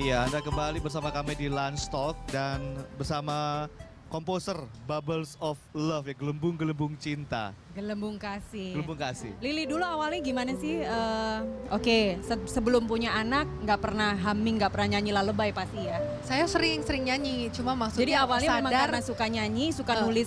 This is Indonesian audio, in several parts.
Iya, Anda kembali bersama kami di Lunch Talk dan bersama komposer Bubbles of Love ya, gelembung-gelembung cinta. Gelembung kasih. Gelembung kasih. Lili dulu awalnya gimana sih? Sebelum punya anak nggak pernah humming, nggak pernah nyanyi lalebay pasti ya? Saya sering nyanyi, cuma maksudnya Jadi awalnya sadar, memang karena suka nyanyi, suka nulis,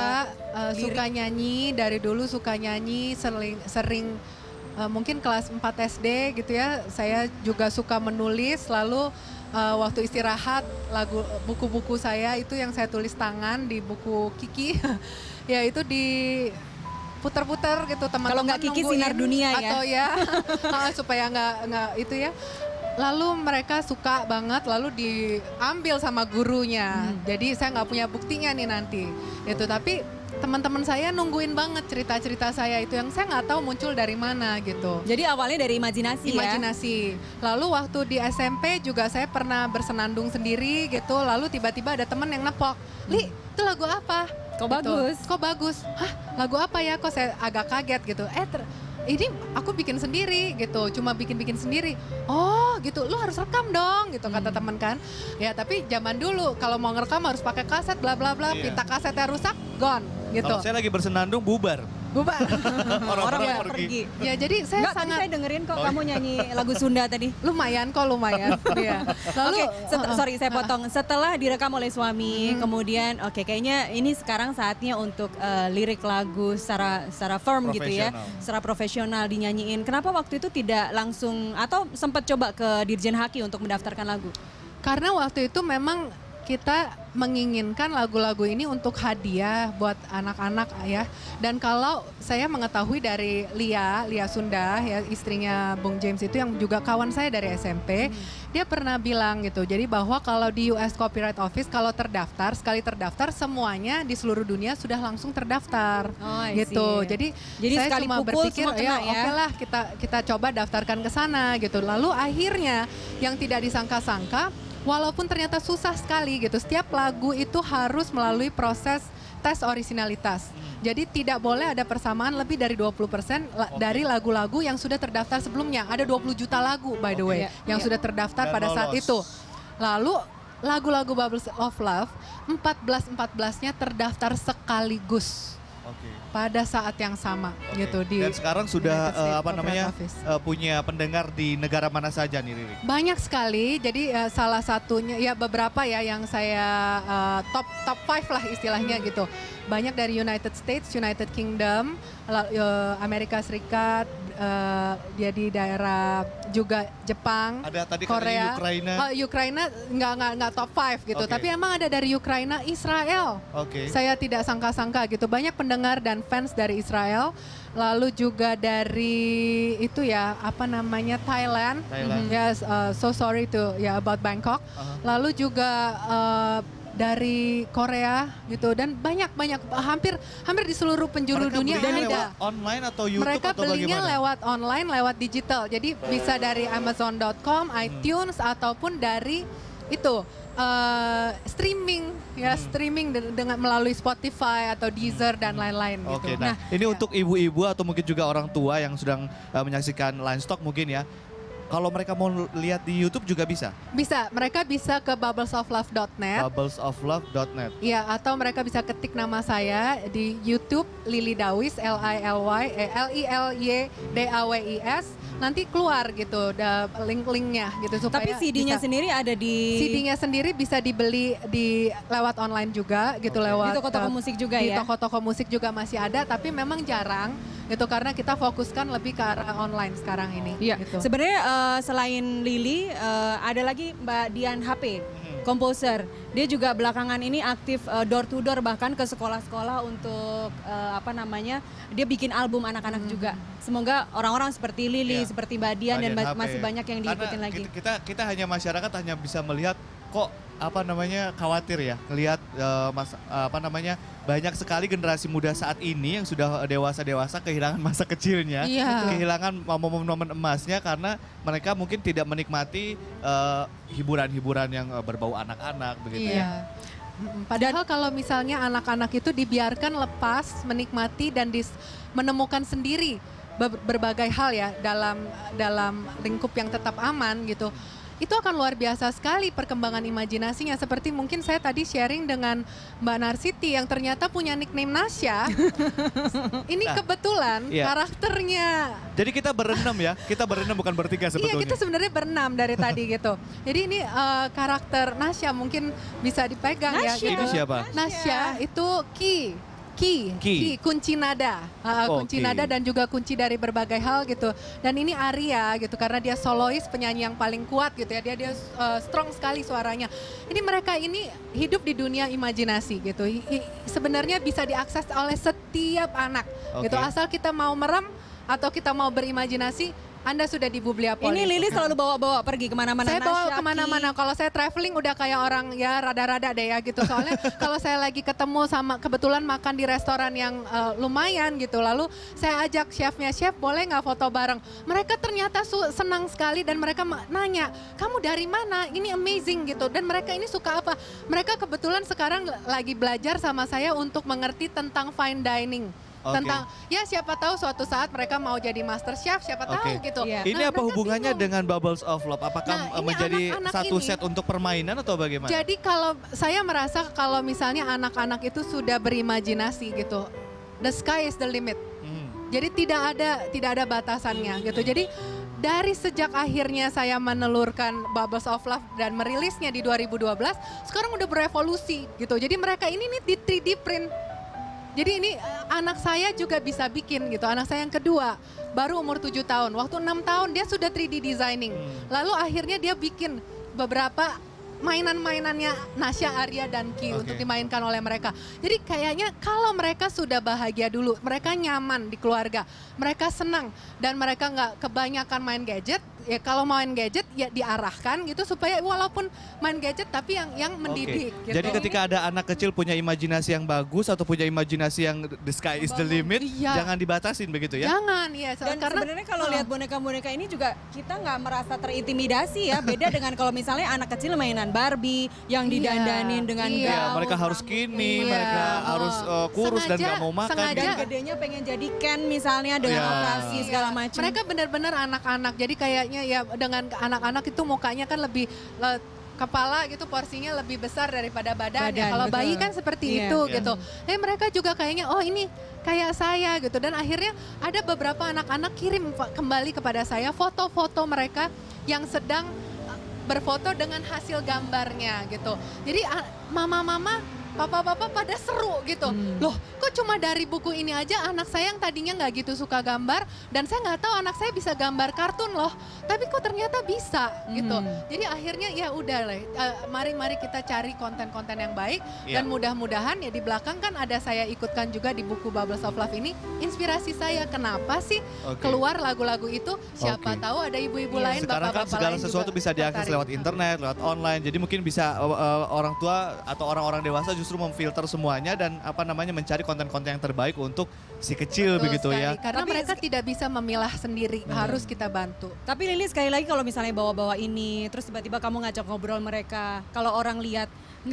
suka nyanyi, dari dulu suka nyanyi, sering mungkin kelas 4 SD gitu ya, saya juga suka menulis, lalu waktu istirahat buku-buku saya itu yang saya tulis tangan di buku Kiki, ya itu diputar-putar gitu teman-teman. Kalau nggak Kiki Sinar Dunia ya? Atau ya, supaya nggak itu ya. Lalu mereka suka banget, lalu diambil sama gurunya. Jadi saya nggak punya buktinya nih nanti. Itu tapi teman-teman saya nungguin banget cerita-cerita saya itu yang saya nggak tahu muncul dari mana gitu. Jadi awalnya dari imajinasi ya? Imajinasi. Lalu waktu di SMP juga saya pernah bersenandung sendiri gitu. Lalu tiba-tiba ada teman yang nepok, "Li, itu lagu apa?" Kok gitu. bagus? Kok bagus? Hah, lagu apa ya? Kok saya agak kaget gitu. Ini aku bikin sendiri gitu, cuma bikin sendiri. Oh gitu, lu harus rekam dong gitu kata teman kan. Ya tapi zaman dulu kalau mau ngerekam harus pakai kaset bla bla bla, pita kasetnya rusak, gone gitu. Kalau saya lagi bersenandung bubar. Bubar. Orang pergi. Ya jadi saya Enggak, tadi sangat saya dengerin kok kamu nyanyi lagu Sunda tadi. lumayan. Iya. Lalu Sorry saya potong. Setelah direkam oleh suami, kemudian kayaknya ini sekarang saatnya untuk lirik lagu secara firm gitu ya, secara profesional dinyanyiin. Kenapa waktu itu tidak langsung atau sempat coba ke Dirjen Haki untuk mendaftarkan lagu? karena waktu itu memang kita menginginkan lagu-lagu ini untuk hadiah buat anak-anak ya. Dan kalau saya mengetahui dari Lia Sunda ya, istrinya Bung James itu yang juga kawan saya dari SMP, dia pernah bilang gitu. Jadi bahwa kalau di US Copyright Office kalau sekali terdaftar semuanya di seluruh dunia sudah langsung terdaftar. Gitu. Jadi saya sekali cuma pukul berpikir semua kena ya. Oke lah kita coba daftarkan ke sana gitu. Lalu akhirnya yang tidak disangka-sangka, walaupun ternyata susah sekali gitu, setiap lagu itu harus melalui proses tes orisinalitas. Jadi tidak boleh ada persamaan lebih dari 20% dari lagu-lagu yang sudah terdaftar sebelumnya. Ada 20 juta lagu by the way yang sudah terdaftar pada saat itu. Lalu lagu-lagu Bubbles of Love 14-14-nya terdaftar sekaligus. Pada saat yang sama gitu di. Dan sekarang sudah punya pendengar di negara mana saja nih Riri? Banyak sekali. Jadi salah satunya ya beberapa ya yang saya top 5 lah istilahnya gitu. Banyak dari United States, United Kingdom, Amerika Serikat, dia di daerah juga Jepang, ada tadi Korea, Ukraina. Ukraina nggak top 5 gitu, tapi emang ada dari Ukraina, Israel. Saya tidak sangka-sangka gitu, banyak pendengar dan fans dari Israel. Lalu juga dari itu ya Thailand. Yes, so sorry to about Bangkok. Lalu juga dari Korea gitu dan banyak hampir di seluruh penjuru dunia ada. Lewat online atau YouTube mereka atau belinya bagaimana? lewat online, lewat digital. Jadi bisa dari Amazon.com, iTunes ataupun dari itu streaming dengan melalui Spotify atau Deezer dan lain-lain gitu. Nah, ini untuk ibu-ibu atau mungkin juga orang tua yang sedang menyaksikan Line Stock mungkin ya. Kalau mereka mau lihat di YouTube juga bisa? Bisa, mereka bisa ke bubblesoflove.net. Bubblesoflove.net. Iya, atau mereka bisa ketik nama saya di YouTube Lily Dawis, LILYDAWIS. Nanti keluar gitu, link-linknya gitu supaya. Tapi CD-nya sendiri ada di. CD-nya sendiri bisa dibeli lewat online juga gitu, lewat. Di toko-toko musik juga ya? Di toko-toko musik juga masih ada, tapi memang jarang gitu karena kita fokuskan lebih ke arah online sekarang ini. Iya. Gitu. Sebenarnya selain Lili, ada lagi Mbak Dian HP, komposer. Dia juga belakangan ini aktif door to door bahkan ke sekolah-sekolah untuk dia bikin album anak-anak juga. Semoga orang-orang seperti Lili, seperti Mbak Dian dan masih banyak yang diikutin lagi. Kita hanya masyarakat hanya bisa melihat kok khawatir ya ngelihat banyak sekali generasi muda saat ini yang sudah dewasa kehilangan masa kecilnya, kehilangan momen-momen emasnya karena mereka mungkin tidak menikmati hiburan-hiburan yang berbau anak-anak begitu ya. Padahal kalau misalnya anak-anak itu dibiarkan lepas menikmati dan menemukan sendiri berbagai hal ya dalam lingkup yang tetap aman gitu. itu akan luar biasa sekali perkembangan imajinasinya. Seperti mungkin saya tadi sharing dengan Mbak Narsiti yang ternyata punya nickname Nasya. Ini kebetulan karakternya. Jadi kita berenam ya, kita berenam bukan bertiga sebetulnya. Iya, kita sebenarnya berenam dari tadi gitu. Jadi ini karakter Nasya mungkin bisa dipegang ya. Gitu. Ini siapa? Nasya itu Ki, kunci nada, kunci nada dan juga kunci dari berbagai hal gitu. Dan ini Arya gitu karena dia solois, penyanyi yang paling kuat gitu ya. Dia strong sekali suaranya. Ini mereka ini hidup di dunia imajinasi gitu. Sebenarnya bisa diakses oleh setiap anak gitu. Asal kita mau merem atau kita mau berimajinasi, Anda sudah di Bubliapolis. Ini Lili selalu bawa-bawa pergi kemana-mana. Saya bawa kemana-mana. Kalau saya traveling udah kayak orang ya rada-rada deh ya gitu. Soalnya kalau saya lagi ketemu sama kebetulan makan di restoran yang lumayan gitu. Lalu saya ajak chefnya, chef boleh nggak foto bareng? Mereka ternyata senang sekali dan mereka nanya, kamu dari mana? Ini amazing gitu. Dan mereka ini suka apa? Mereka kebetulan sekarang lagi belajar sama saya untuk mengerti tentang fine dining. Tentang ya siapa tahu suatu saat mereka mau jadi master chef, siapa tahu gitu. Ini apa hubungannya dengan Bubbles of Love? Apakah menjadi satu set untuk permainan atau bagaimana? Jadi kalau saya merasa kalau misalnya anak-anak itu sudah berimajinasi gitu, the sky is the limit. Jadi tidak ada batasannya gitu. Jadi dari sejak akhirnya saya menelurkan Bubbles of Love dan merilisnya di 2012, sekarang udah berevolusi gitu. Jadi mereka ini nih di 3D print. Jadi ini anak saya juga bisa bikin gitu. Anak saya yang kedua baru umur 7 tahun. Waktu 6 tahun dia sudah 3D designing. Lalu akhirnya dia bikin beberapa mainan-mainannya Nasya, Arya, dan Ki untuk dimainkan oleh mereka. Jadi kayaknya kalau mereka sudah bahagia dulu, mereka nyaman di keluarga, mereka senang dan mereka nggak kebanyakan main gadget. Ya kalau main gadget ya diarahkan gitu supaya walaupun main gadget tapi yang mendidik. Gitu. Jadi ketika ada anak kecil punya imajinasi yang bagus atau punya imajinasi yang the sky is the limit, jangan dibatasin begitu ya? Jangan, ya. Dan karena sebenarnya kalau lihat boneka-boneka ini juga kita nggak merasa terintimidasi ya. Beda dengan kalau misalnya anak kecil mainan Barbie yang didandanin dengan gaun. Mereka harus skinny, mereka harus kurus dan nggak mau makan. Dan gedenya pengen jadi Ken misalnya dengan operasi segala macam. Mereka benar-benar anak-anak, jadi kayaknya ya dengan anak-anak itu mukanya kan lebih kepala gitu porsinya lebih besar daripada badan ya. Kalau bayi kan seperti itu gitu. Tapi mereka juga kayaknya oh ini kayak saya gitu. Dan akhirnya ada beberapa anak-anak kirim kembali kepada saya foto-foto mereka yang sedang berfoto dengan hasil gambarnya gitu. Jadi mama-mama, papa-papa pada seru gitu. Loh kok cuma dari buku ini aja anak saya yang tadinya nggak gitu suka gambar dan saya nggak tahu anak saya bisa gambar kartun loh. Tapi kok ternyata bisa gitu. Jadi akhirnya ya udah lah, mari kita cari konten-konten yang baik dan mudah-mudahan ya di belakang kan ada saya ikutkan juga di buku Bubbles of Love ini. Inspirasi saya kenapa sih keluar lagu-lagu itu, siapa tahu ada ibu-ibu lain, sekarang kan segala sesuatu bisa diakses lewat internet, lewat online. Jadi mungkin bisa orang tua atau orang-orang dewasa justru memfilter semuanya dan mencari konten-konten yang terbaik untuk si kecil. Betul begitu sekali. Ya. Karena mereka tidak bisa memilah sendiri, harus kita bantu. Tapi Lili sekali lagi kalau misalnya bawa-bawa ini, terus tiba-tiba kamu ngajak ngobrol mereka, kalau orang lihat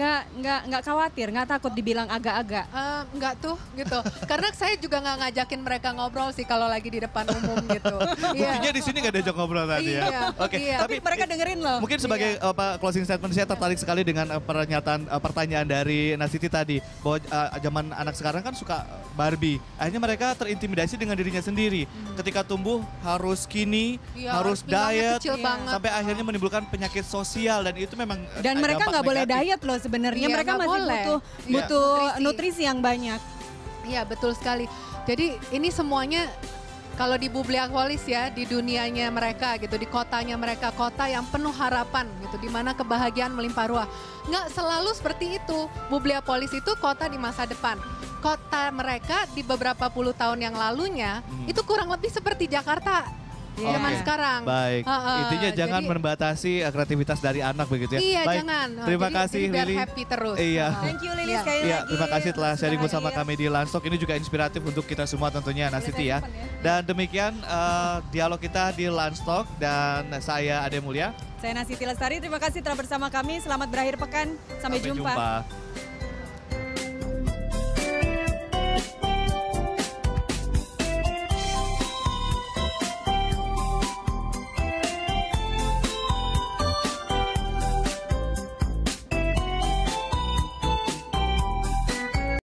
nggak khawatir, nggak takut dibilang agak-agak? Nggak tuh gitu. Karena saya juga nggak ngajakin mereka ngobrol sih kalau lagi di depan umum gitu. Buktinya di sini nggak diajak ngobrol tadi ya. Tapi mereka dengerin loh. Mungkin sebagai closing statement saya tertarik sekali dengan pertanyaan dari Nasiti tadi bahwa zaman anak sekarang kan suka Barbie. Akhirnya mereka terintimidasi dengan dirinya sendiri. Ketika tumbuh harus skinny, harus diet, sampai akhirnya menimbulkan penyakit sosial dan itu memang dan mereka nggak boleh diet loh sebenarnya. Mereka masih butuh nutrisi yang banyak. Iya betul sekali. Jadi ini semuanya kalau di Bubliapolis ya, di dunianya mereka gitu, di kotanya mereka, kota yang penuh harapan gitu, di mana kebahagiaan melimpah ruah. Nggak selalu seperti itu. Bubliapolis itu kota di masa depan. Kota mereka di beberapa puluh tahun yang lalunya itu kurang lebih seperti Jakarta zaman sekarang. Baik, intinya jangan membatasi kreativitas dari anak begitu ya. Iya, baik. jangan. Terima kasih biar Lili. happy terus. Iya. Thank you Lili sekali lagi. Terima kasih telah sharing bersama kami di Lunchtalk. Ini juga inspiratif untuk kita semua tentunya Nasiti ya. Dan demikian dialog kita di Lunchtalk dan saya Ade Mulya. Saya Nasiti Lestari, terima kasih telah bersama kami. Selamat berakhir pekan. Sampai jumpa.